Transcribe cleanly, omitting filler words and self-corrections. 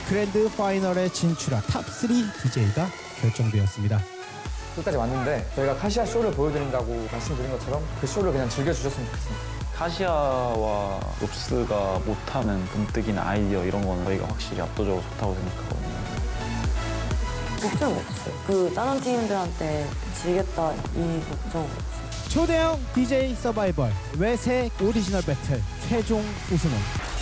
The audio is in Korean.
그랜드 파이널에 진출한 탑3 DJ가 결정되었습니다. 끝까지 왔는데 저희가 카시아 쇼를 보여드린다고 말씀드린 것처럼 그 쇼를 그냥 즐겨주셨으면 좋겠습니다. 카시아와 롭스가 못하는 dom뜨기나 아이디어 이런 거는 저희가 확실히 압도적으로 좋다고 생각하거든요. 걱정 없어요. 그 다른 팀들한테 지겠다 이 걱정 없어요. 초대형 DJ 서바이벌 외색 오리지널 배틀 최종 우승은